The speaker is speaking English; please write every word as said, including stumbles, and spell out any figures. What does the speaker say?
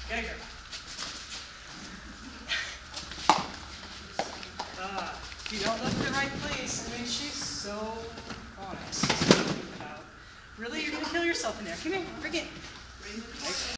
Good girl. Ah, if you don't look in the right place, I mean, she's so honest. Really, you're going to kill yourself in there. Come here, bring it.